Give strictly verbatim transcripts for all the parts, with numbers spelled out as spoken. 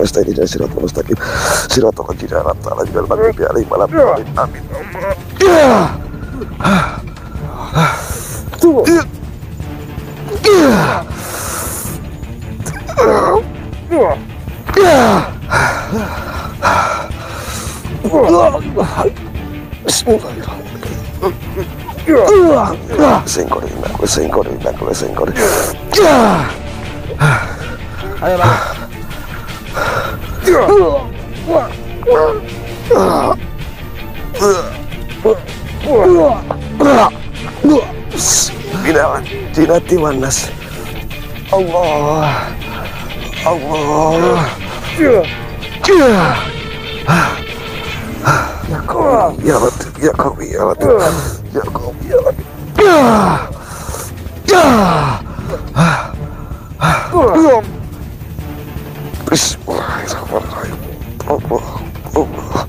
nasta'in siratal mustaqim siratal ladzina an'amta 'alaihim ghairil maghdubi 'alaihim waladdallin amin. Tuh. Bismillahirrahmanirrahim. Sengkorin aku, sengkorin aku, sengkorin. Ayo bang. Binawan dinati wanas. Allah, Allah. Ya kau, ya Latif, ya kau, ya Latif, ya kau, ya Latif. Bismillahirrahmanirrahim. Allah, Allah.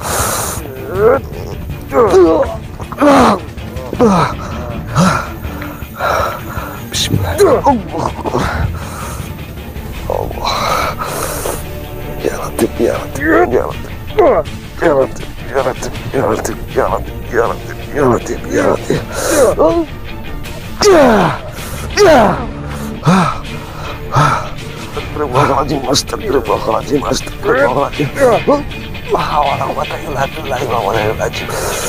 Bismillahirrahmanirrahim. Allah. Ya Latif, ya Latif, ya Latif. Ya Latif, ya Latif, ya Latif, ya Latif, ya Latif, ya Latif, ya Latif. Astagfirullahaladzim, astagfirullahaladzim, astagfirullahaladzim. La hawla wa la quwwata illa billahi al-aliyyil azim.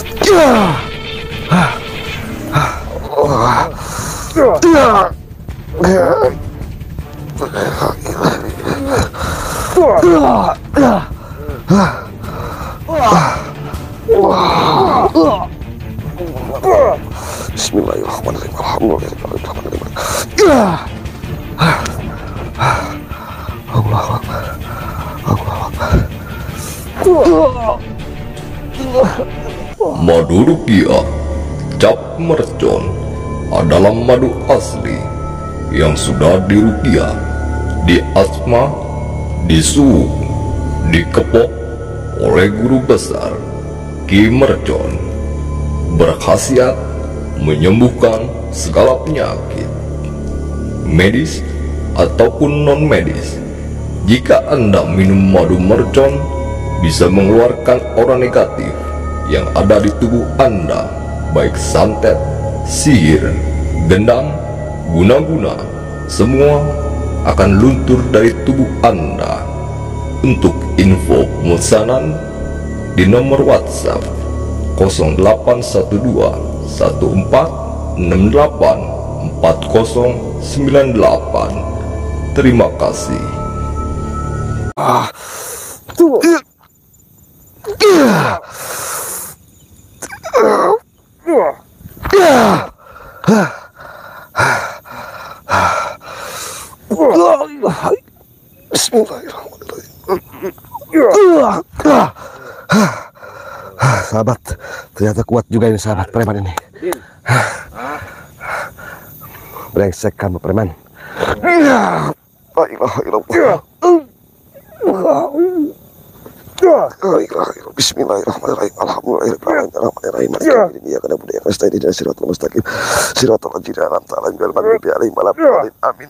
Bismillahirrahmanirrahim. Alhamdulillahirrahmanirrahim. Allahu Akbar. Allahu Akbar. Madu ruqyah cap mercon adalah madu asli yang sudah diruqyah, diasma, disuhu, dikepok oleh guru besar Ki Mercon, berkhasiat menyembuhkan segala penyakit medis ataupun non medis. Jika Anda minum madu mercon, bisa mengeluarkan aura negatif yang ada di tubuh Anda, baik santet, sihir, gendam, guna-guna, semua akan luntur dari tubuh Anda. Untuk info pemesanan di nomor WhatsApp nol delapan satu dua satu empat enam delapan empat nol sembilan delapan. Terima kasih. Ah, tuh. Bismillahirrahmanirrahim. Sahabat, ternyata kuat juga ini sahabat preman ini. Brengsek kamu preman. La ilaha illallah. Bismillahirrahmanirrahim. Alhamdulillahirrahmanirrahim. Ya kana budaya nasta'in siratal mustaqim siratal ladzina an'amta 'alaihim ghairil maghdubi 'alaihim waladdallin amin.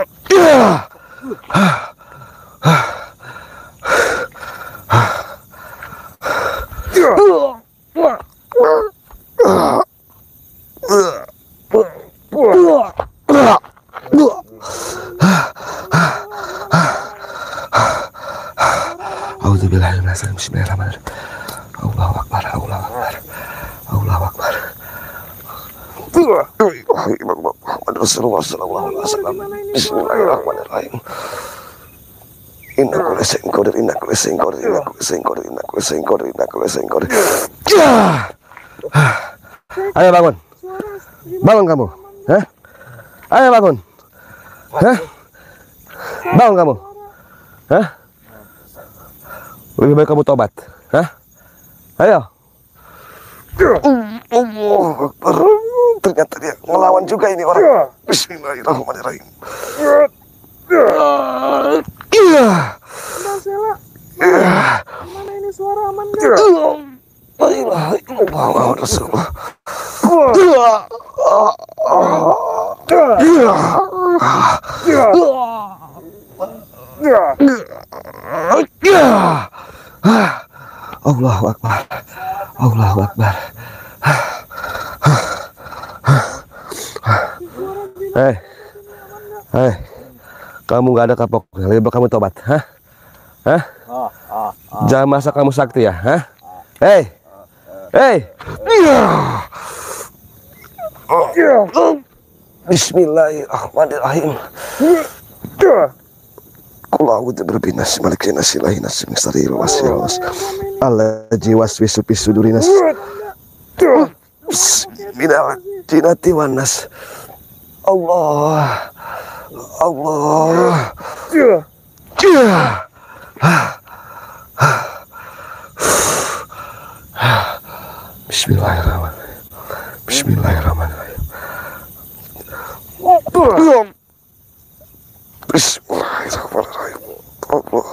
Auzubillahi minasyaitonir rajim. Bismillahirrahmanirrahim. Allahu Akbar, Allahu Akbar, Allahu Akbar. Muhammad Rasulullah sallallahu alaihi wasallam. Bismillahirrahmanirrahim. Inna kulla shay'in qadir, inna kulla shay'in qadir, inna kulla shay'in qadir, inna kulla shay'in qadir, inna kulla shay'in qadir. Ayo bangun. Bangun kamu. Hah? Ayo bangun. Hah? Bangun kamu. Hah? Lebih baik kamu tobat. Hah? Ayo. Allah Akbar. Ternyata dia ngelawan juga ini orang. Bismillahirrahmanirrahim. Iya. Mana ini suara aman gak? La ilaha illallah Rasulullah. Allahu Akbar. Allahu Akbar. Hei, hei, kamu nggak ada kapok, lebih baik kamu tobat, hah? Hah? Jangan masa kamu sakti ya, hah? Hei, hei, Bismillahirrahmanirrahim. Qul a'udzu birabbin nas, malikin nas, ilahin nas, min syarril waswas, allazi yuwaswisu fi sudurin nas. Minal jinnati wan nas. Allah, Allah. Bismillahirrahmanirrahim. Bismillahirrahmanirrahim. Bismillahirrahmanirrahim. Allah,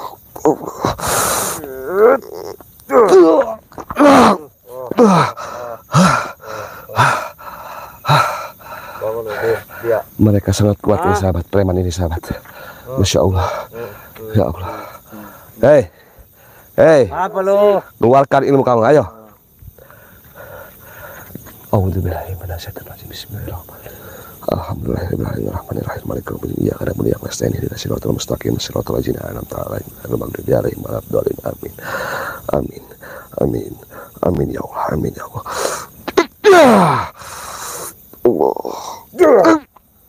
Allah. Mereka sangat kuat ini sahabat, preman ini sahabat. Masya Allah. Ya Allah. Hei, hei. Apa lu? Keluarkan ilmu kamu, ayo. A'udzubillahi minasyaitonir rajim. Bismillahirrahmanirrahim. Alhamdulillahirrahmanirrahim. Maliki yaumiddin. Iyyaka na'budu wa iyyaka nasta'in. Ihdinas siratal mustaqim. Siratal ladzina an'amta 'alaihim ghairil maghdubi 'alaihim waladdallin. Amin. Amin. Amin. Amin ya Allah. Amin ya Allah. Allah.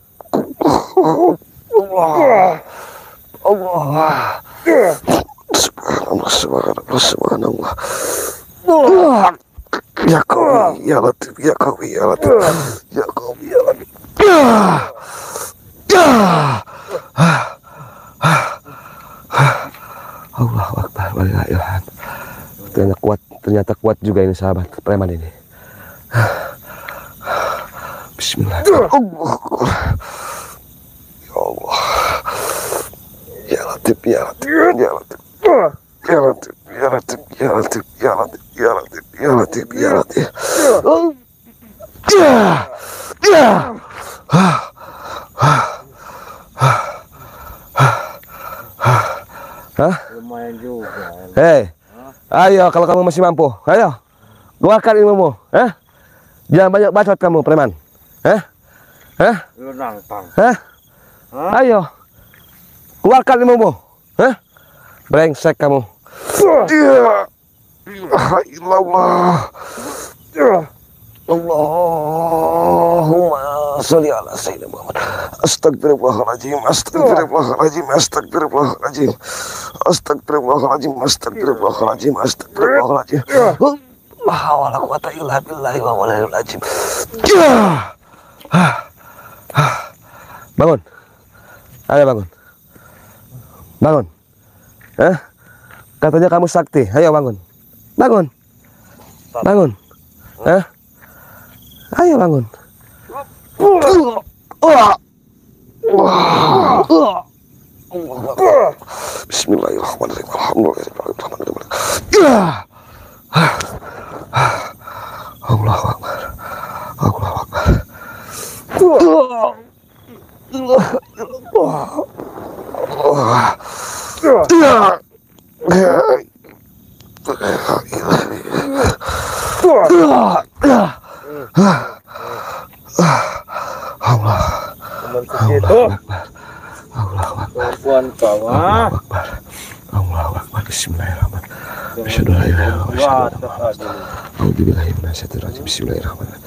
Allah. Allah. Subhanallah, subhanallah, subhanallah. Ya Qawi, ya Latif, ya Qawi, ya Latif, ya Qawi, ya Latif. Allahu Akbar, walillahilhamd. Ternyata kuat, ternyata kuat juga ini sahabat preman ini. Bismillahirrahmanirrahim. Ya Allah. Ya Latif, ya Latif, ya Latif. Ya Latif, ya Latif, ya Latif, ya Latif, ya Latif, ya Latif, ya Latif. Ya. Ya. Hah? Lumayan juga. Hei, ayo kalau kamu masih mampu, ayo keluarkan ilmumu, eh? Jangan banyak bacot kamu, preman, eh? Eh? Lu nantang. Eh? Ayo, keluarkan ilmumu, eh? Brengsek kamu. Ya, ilallah. Allahumma sholli ala sayyidina Muhammad. Astagfirullahaladzim, astagfirullahaladzim, astagfirullahaladzim, astagfirullahaladzim, astagfirullahaladzim, astagfirullahaladzim. La hawla wa la quwwata illa billahi wa walil azim. Bangun. Ayo bangun. Bangun. Eh? Katanya kamu sakti. Ayo bangun. Bangun. Bangun. Eh? Ayo bangun. Bismillahirrahmanirrahim. Alhamdulillahirrahmanirrahim. Allahu Akbar. Allahu Akbar. Allah. Allahu Akbar. Allahu Akbar. Puan bawah. Allahu Akbar. Allahu Akbar. Bismillahirrahmanirrahim. Asyhadu an la ilaha illallah. A'udzubillahi minasyaitonir rajim. Bismillahirrahmanirrahim.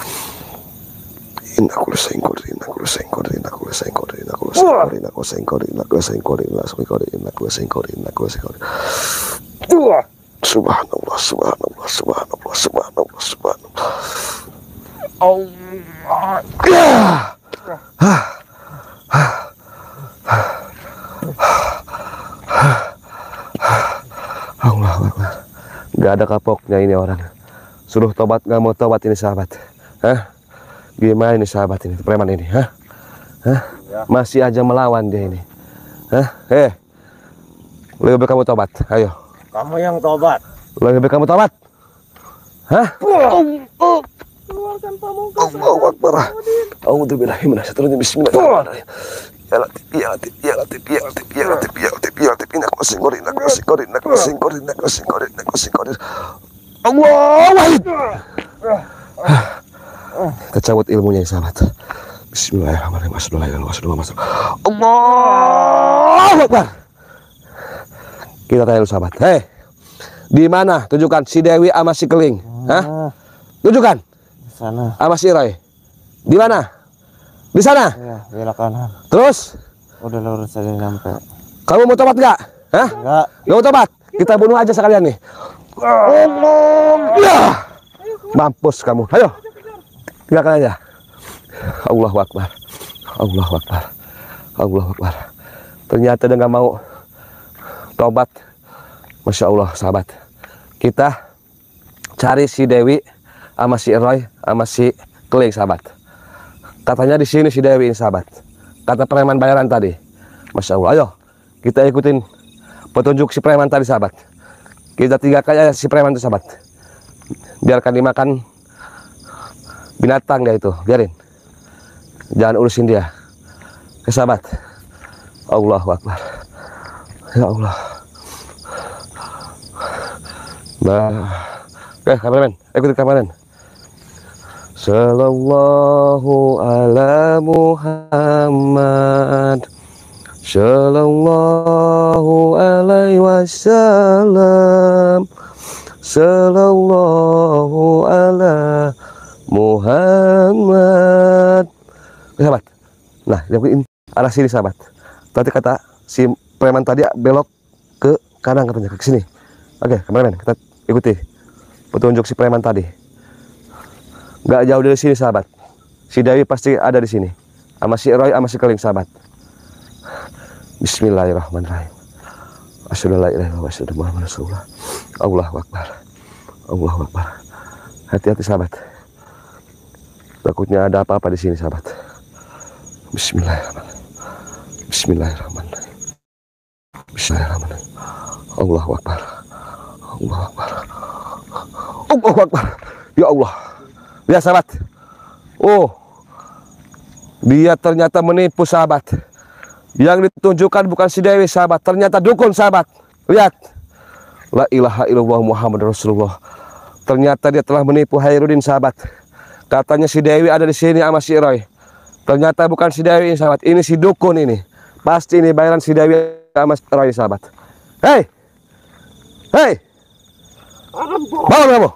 Inna kullu shay'in qadir, inna kullu shay'in qadir, inna kullu shay'in qadir, inna kullu shay'in qadir, inna kullu shay'in qadir, inna kullu shay'in qadir, inna kullu shay'in qadir, inna kullu shay'in qadir, inna kullu shay'in qadir. Subhanallah, subhanallah, subhanallah, subhanallah, subhanallah. Allah. Allah Akbar. Gak ada kapoknya ini orang. Suruh tobat gak mau tobat ini sahabat. Hah? Gimana ini sahabat ini, preman ini, hah? Hah? Masih aja melawan dia ini. Hah? Eh. Lebih baik kamu tobat. Ayo. Kamu yang tobat. Lebih baik kamu tobat. Hah? Oh. Keluarkan pamungkas. Allahu Akbar. A'udzubillahi minasyaitonir rajim. Bismillahirrahmanirrahim. Ya Latif, ya Latif, ya Latif, ya Latif, ya Latif, ya Latif, ya Latif. Inak wasingkor, inak wasingkor, inak wasingkor, inak wasingkor, inak wasingkor. Allah wahid. Kita cabut ilmunya ya sahabat. Bismillahirrahmanirrahim. Bismillahirrahmanirrahim. Allahu Akbar. Kita tanya dulu sahabat. Hei, di mana? Tunjukkan si Dewi sama si Keling. Hah? Tunjukkan. Di sana. Sama si Roy. Di mana? Di sana. Ya, belok kanan. Terus? Udah lurus aja nyampe. Kamu mau tobat nggak? Hah? Enggak. Nggak mau tobat? Kita bunuh aja sekalian nih. Allah. Ya. Mampus kamu. Ayo. Tinggalkan aja. Allahu Akbar. Allahu Akbar. Allahu Akbar. Ternyata dia nggak mau tobat. Masya Allah sahabat. Kita cari si Dewi sama si Roy sama si Keling sahabat. Katanya di sini si Dewi ini sahabat. Kata preman bayaran tadi. Masya Allah. Ayo kita ikutin petunjuk si preman tadi sahabat. Kita tinggalkan aja si preman itu sahabat. Biarkan dimakan binatang dia itu. Biarin. Jangan urusin dia. Oke sahabat. Allahu Akbar. Ya Allah. Nah. Oke kameramen. Ikutin kameramen. Sallallahu ala Muhammad. Sallallahu alaihi wasallam. Sallallahu ala Muhammad. Oke, sahabat. Nah, yang arah sini sahabat. Tadi kata si preman tadi belok ke kanan katanya ke sini. Oke, kameramen kita ikuti petunjuk si preman tadi. Gak jauh dari sini sahabat. Si Dewi pasti ada di sini. Sama si Roy sama si Keling sahabat. Bismillahirrahmanirrahim. Asyhadu an la ilaha illallah wa asyhadu anna Muhammadar Rasulullah. Allahu Akbar. Allahu Akbar. Hati-hati sahabat. Takutnya ada apa-apa di sini sahabat. Bismillahirrahmanirrahim. Bismillahirrahmanirrahim. Bismillahirrahmanirrahim. Allahu Akbar. Allahu Akbar. Allahu Akbar. Ya Allah. Lihat sahabat. Oh. Dia ternyata menipu sahabat. Yang ditunjukkan bukan si Dewi sahabat, ternyata dukun sahabat. Lihat. La ilaha illallah Muhammadur Rasulullah. Ternyata dia telah menipu Hairudin sahabat. Katanya si Dewi ada di sini sama si Roy. Ternyata bukan si Dewi ini sahabat. Ini si dukun ini. Pasti ini bayaran si Dewi sama si Roy sahabat. Hei. Hei. Bangun kamu.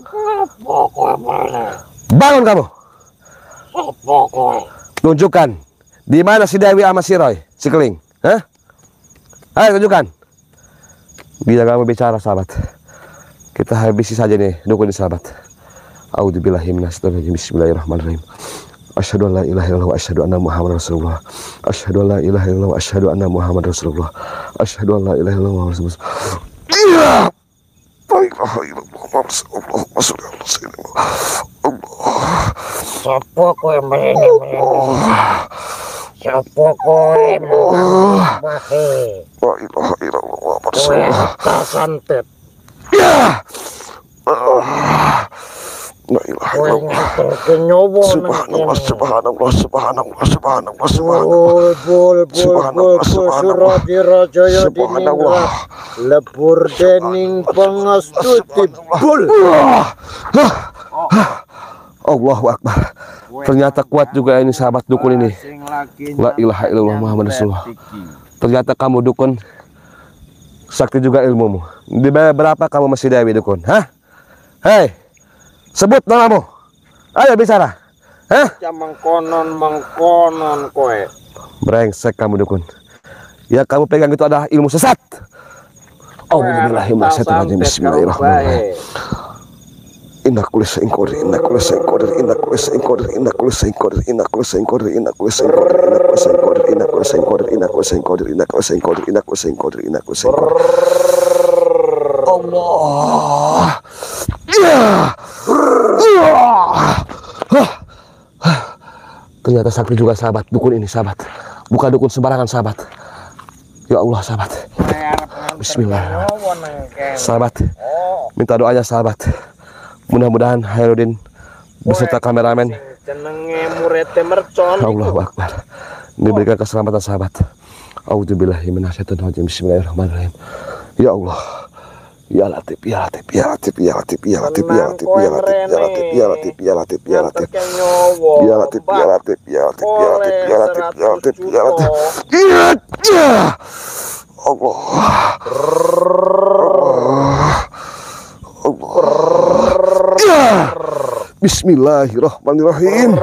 Bangun kamu. Tunjukkan di mana si Dewi sama si Roy, si Keling. Hah? Ayo tunjukkan. Bila kamu bicara sahabat, kita habisi saja nih dukun ini sahabat. A'udzubillahi minasyaitonir rajim. Bismillahirrahmanirrahim. Asyhadu an la ilaha illallah wa asyhadu anna Muhammadar Rasulullah. Asyhadu an la ilaha illallah wa asyhadu anna Muhammadar Rasulullah. Asyhadu an la ilaha illallah wa asyhadu anna Siapa kowe mrene? Siapa kowe mrene? La ilaha illallah Kowe tak santet. Ya. La ilaha Kowe illallah. nganterke nyawa Subhanallah, subhanallah, subhanallah, subhanallah, subhanallah. Bul bul bul Subhanallah, bul subhanallah. Suradiraja Subhanallah. lebur dening pangastuti bul. Allahu Akbar. Ternyata kuat juga ini sahabat dukun ini. La ilaha illallah Muhammad Rasulullah. Ternyata kamu dukun sakti juga ilmumu. Dibayar berapa kamu masih Dewi dukun? Hah? Hei, sebut namamu. Ayo bicara. Hah? Ya mengkonon mengkonon kowe. Brengsek kamu dukun. Ya kamu pegang itu adalah ilmu sesat. Auzubillahi minasyaitonir rajim. Bismillahirrahmanirrahim. Inna kulli shay'in qadir, inna kulli shay'in qadir, inna kulli shay'in qadir, inna kulli shay'in qadir, inna kulli shay'in qadir, inna kulli shay'in qadir, inna kulli shay'in qadir, inna kulli shay'in qadir, inna kulli shay'in qadir, inna kulli shay'in qadir, inna kulli shay'in qadir. Allah. Ya. Ternyata sakti juga sahabat, dukun ini sahabat. Bukan dukun sembarangan sahabat. Ya Allah sahabat. Bismillah. Sahabat, minta doanya sahabat. Mudah-mudahan Hairudin beserta kameramen. Jenenge murete mercon. Allahu Akbar. diberikan keselamatan sahabat. A'udzubillahi minasyaitonirrajim. Bismillahirrahmanirrahim. Ya Allah, ya Latif, ya Latif, ya Latif, ya Latif, ya Latif, ya Latif, ya Latif, ya Latif, ya Latif, ya Latif, ya Latif, ya Latif, ya Latif, ya Latif, ya Latif, ya Latif, ya Latif, ya Latif, ya Allah, Allah, Bismillahirrahmanirrahim.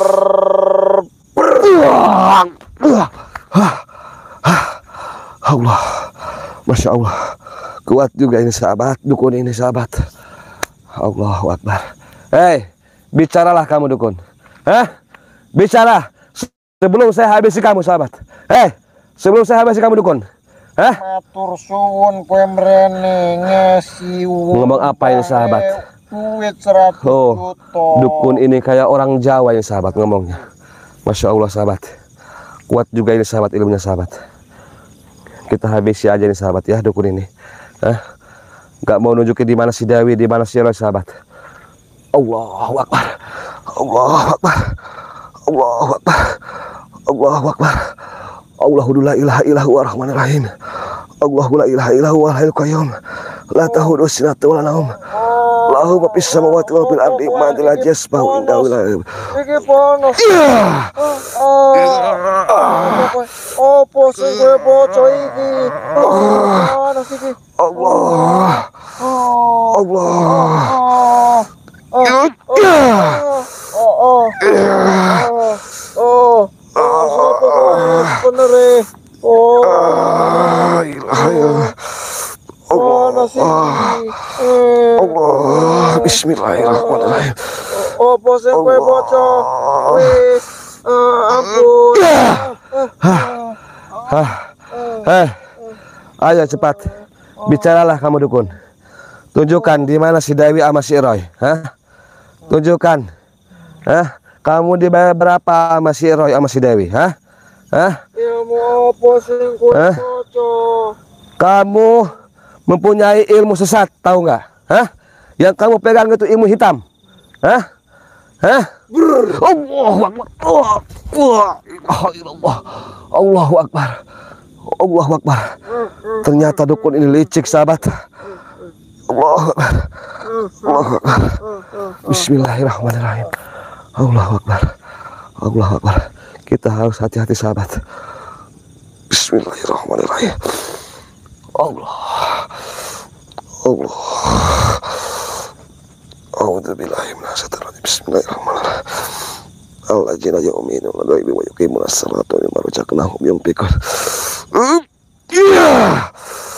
Allah, Masya Allah, kuat juga ini sahabat, dukun ini sahabat. Allahu Akbar. Hei, bicaralah kamu dukun. Hah? Bicara sebelum saya habisi kamu sahabat. Hei, sebelum saya habisi kamu dukun. Hah? Matur suwun kowe mrene ngesi Ngomong apa ini sahabat? Duit seratus Oh, juta. dukun ini kayak orang Jawa ini sahabat ngomongnya. Masya Allah sahabat. Kuat juga ini sahabat, ilmunya sahabat. Kita habisi aja nih sahabat ya dukun ini. Hah? Gak mau nunjukin di mana si Dewi, di mana si Roy sahabat. Allahu Akbar. Allahu Akbar. Allahu Akbar. Allahu Akbar. Allahu la ilaha illahu ar-rahmanir rahim. Allahu la ilaha illahu al-hayyul qayyum. La ta'khudhuhu sinatun wa la nawm. Lahu ma fis samawati wa fil ardi ma la yasbahu indahu la. Iki panas. Opo sing kowe bocah iki? Panas iki. Allah. Allah. Oh, oh, oh, oh, sapa kowe bener e? Oh, Ah, ilaha illallah. panas iki. Allah. Bismillahirrahmanirrahim. Opo sing kowe bocah? Wis, ampun. Hah. Eh. Ayo cepat. Bicaralah kamu dukun. Tunjukkan di mana si Dewi sama si Roy. Hah? Tunjukkan. Hah? Kamu dibayar berapa sama si Roy sama si Dewi? Hah? Hah? Ilmu apa sing kowe Hah? bocah? Kamu mempunyai ilmu sesat, tahu nggak? Hah? Yang kamu pegang itu ilmu hitam. Hah? Hah? Allahu Akbar. Allah. Allahu Akbar. Allahu Akbar. Ternyata dukun ini licik sahabat. Allahu Akbar. Allahu Akbar. Bismillahirrahmanirrahim. Allahu Akbar. Allahu Akbar. Kita harus hati-hati sahabat. Bismillahirrahmanirrahim. Allah. Allah. A'udzubillahi minasyaitonir rajim. Bismillahirrahmanirrahim. Alladzina yu'minuna bil ghaibi wa yuqimuna as-salata wa mimma razaqnahum yunfiqun. Ya.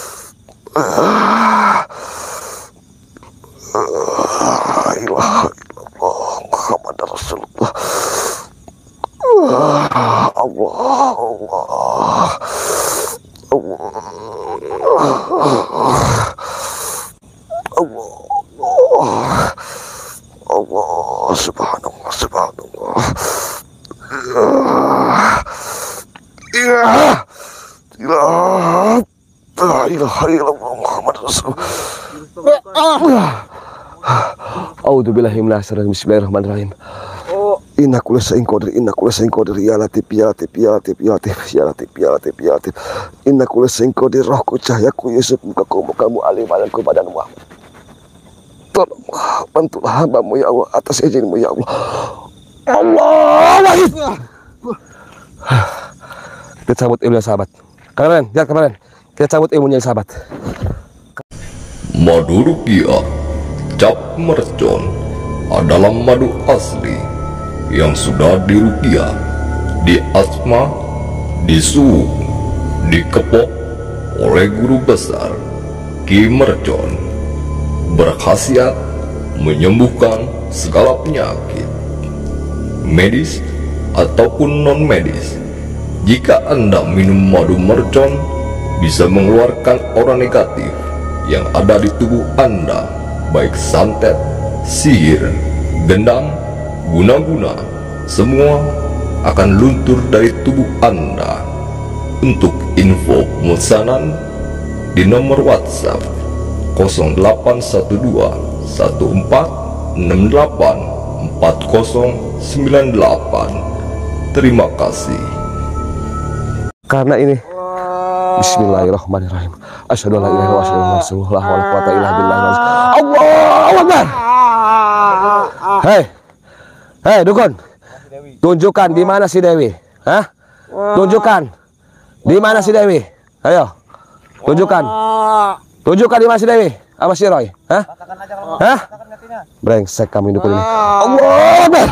Ah. La ilaha illallah Muhammadar Rasulullah. Ah, Allah, Allah. Allah. Allah. Allah, subhanallah, subhanallah. Ya. Ya. La ilaha illallah Muhammad Rasulullah. A'udzubillahi minasyaitonir rajim. Bismillahirrahmanirrahim. Inna kulla shay'in qadir, inna kulla shay'in qadir, ya Latif, ya Latif, ya Latif, ya Latif, ya Latif, ya Latif, ya Latif. Inna kulla shay'in qadir, rohku, cahayaku, Yusuf, mukaku, mukamu, alim, alamku, badan Muhammad. Tolonglah, bantulah hambamu ya Allah, atas izinmu ya Allah. Allah wahid. Kita cabut ilmunya sahabat. Kalian, lihat kalian. Kita cabut ilmunya sahabat. Madu rupiah cap mercon adalah madu asli yang sudah dirupiah, diasma, disuuk, dikepok oleh guru besar Ki Mercon. Berkhasiat menyembuhkan segala penyakit medis ataupun non medis. Jika Anda minum madu mercon, bisa mengeluarkan aura negatif yang ada di tubuh Anda, baik santet, sihir, gendam, guna-guna, semua akan luntur dari tubuh Anda. Untuk info pemesanan di nomor WhatsApp nol delapan satu dua satu empat enam delapan empat nol sembilan delapan. Terima kasih. Karena ini Bismillahirrahmanirrahim. Asyhadu an la ilaha illallah wa asyhadu anna Rasulullah wa la quwwata illa billah. Allahu Akbar. Hei. Hei, dukun. Tunjukkan di mana si Dewi. Hah? Tunjukkan. Di mana si Dewi? Ayo. Tunjukkan. Tunjukkan di mana si Dewi. Apa si Roy? Hah? Hah? Brengsek kamu dukun ini. Allahu Akbar.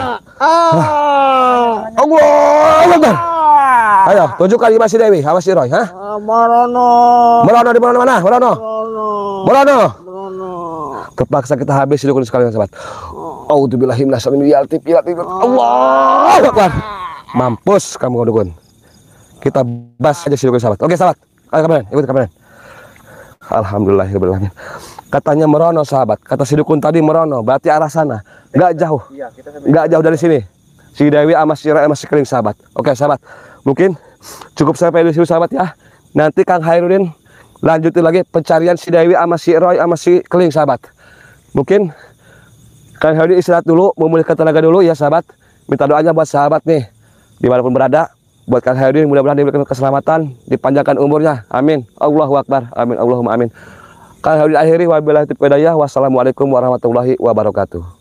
Allahu Akbar. Ayo, tunjukkan di mana si Dewi. Apa si Roy? Hah? Marono. Merono di mana mana? Merono. Marono. Merono. Marono. Terpaksa kita habis dukun sekalian sahabat. Auzubillahi minasyaitonir rajim. Allahu Akbar. Mampus kamu dukun. Kita bas aja si dukun sahabat. Oke sahabat. Ayo kameramen, ikut kameramen. Alhamdulillahirabbil alamin. Katanya merono sahabat. Kata si dukun tadi merono, berarti arah sana. Enggak jauh. Enggak jauh dari sini. Si Dewi sama si Roy sama si Keling sahabat. Oke sahabat. Mungkin cukup sampai di sini sahabat ya. Nanti Kang Hairudin lanjutin lagi pencarian si Dewi sama si Roy sama si Keling sahabat. Mungkin Kang Hairudin istirahat dulu, memulihkan tenaga dulu ya sahabat. Minta doanya buat sahabat nih dimanapun berada. Buat Kang Hairudin mudah-mudahan diberikan keselamatan, dipanjangkan umurnya. Amin. Allahu Akbar. Amin. Allahumma amin. Kang Hairudin akhiri wabillahi taufiq wal hidayah. Wassalamualaikum warahmatullahi wabarakatuh.